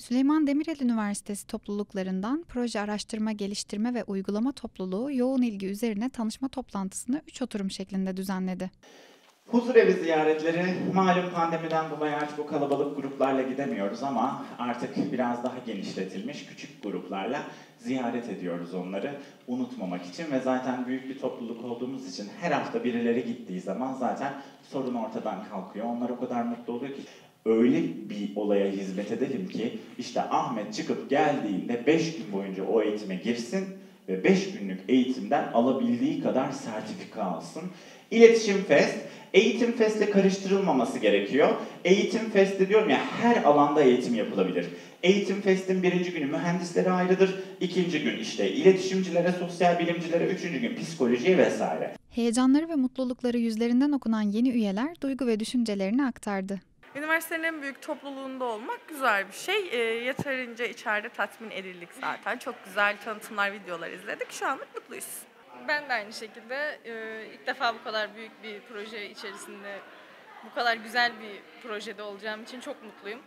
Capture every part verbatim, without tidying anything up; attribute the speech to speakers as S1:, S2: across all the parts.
S1: Süleyman Demirel Üniversitesi topluluklarından Proje Araştırma, Geliştirme ve Uygulama Topluluğu yoğun ilgi üzerine tanışma toplantısını üç oturum şeklinde düzenledi.
S2: Huzurevi ziyaretleri malum pandemiden dolayı artık o kalabalık gruplarla gidemiyoruz ama artık biraz daha genişletilmiş küçük gruplarla ziyaret ediyoruz onları unutmamak için ve zaten büyük bir topluluk olduğumuz için her hafta birileri gittiği zaman zaten sorun ortadan kalkıyor. Onlar o kadar mutlu oluyor ki öyle bir olaya hizmet edelim ki işte Ahmet çıkıp geldiğinde beş gün boyunca o eğitime girsin ve beş günlük eğitimden alabildiği kadar sertifika alsın. İletişim Fest, Eğitim Fest'le karıştırılmaması gerekiyor. Eğitim Fest'te diyorum ya her alanda eğitim yapılabilir. Eğitim Fest'in birinci günü mühendislere ayrıdır, ikinci gün işte iletişimcilere, sosyal bilimcilere, üçüncü gün psikolojiye vesaire.
S1: Heyecanları ve mutlulukları yüzlerinden okunan yeni üyeler duygu ve düşüncelerini aktardı.
S3: Üniversitenin en büyük topluluğunda olmak güzel bir şey. E, yeterince içeride tatmin edildik zaten. Çok güzel tanıtımlar, videolar izledik. Şu anlık mutluyuz.
S4: Ben de aynı şekilde e, ilk defa bu kadar büyük bir proje içerisinde, bu kadar güzel bir projede olacağım için çok mutluyum.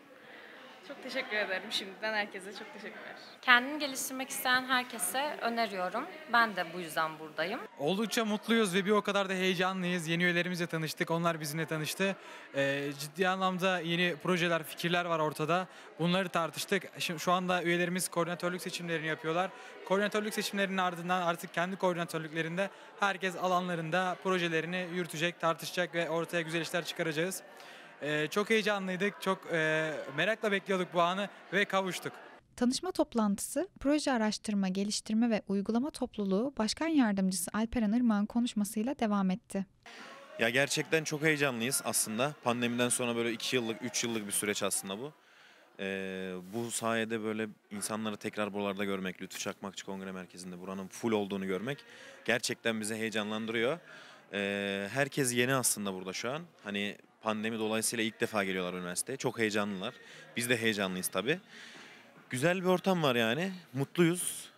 S4: Çok teşekkür ederim şimdiden, herkese çok teşekkürler.
S5: Kendini geliştirmek isteyen herkese öneriyorum. Ben de bu yüzden buradayım.
S6: Oldukça mutluyuz ve bir o kadar da heyecanlıyız. Yeni üyelerimizle tanıştık, onlar bizimle tanıştı. Ee, ciddi anlamda yeni projeler, fikirler var ortada. Bunları tartıştık. Şimdi şu anda üyelerimiz koordinatörlük seçimlerini yapıyorlar. Koordinatörlük seçimlerinin ardından artık kendi koordinatörlüklerinde herkes alanlarında projelerini yürütecek, tartışacak ve ortaya güzel işler çıkaracağız. Ee, çok heyecanlıydık, çok e, merakla bekliyorduk bu anı ve kavuştuk.
S1: Tanışma toplantısı, Proje Araştırma, Geliştirme ve Uygulama Topluluğu Başkan Yardımcısı Alperen Irmak'ın konuşmasıyla devam etti.
S7: Ya gerçekten çok heyecanlıyız aslında. Pandemiden sonra böyle iki yıllık, üç yıllık bir süreç aslında bu. Ee, bu sayede böyle insanları tekrar buralarda görmek, Lütfü Çakmakçı Kongre Merkezi'nde buranın full olduğunu görmek gerçekten bizi heyecanlandırıyor. Ee, herkes yeni aslında burada şu an. Hani pandemi dolayısıyla ilk defa geliyorlar üniversiteye. Çok heyecanlılar. Biz de heyecanlıyız tabii. Güzel bir ortam var yani. Mutluyuz.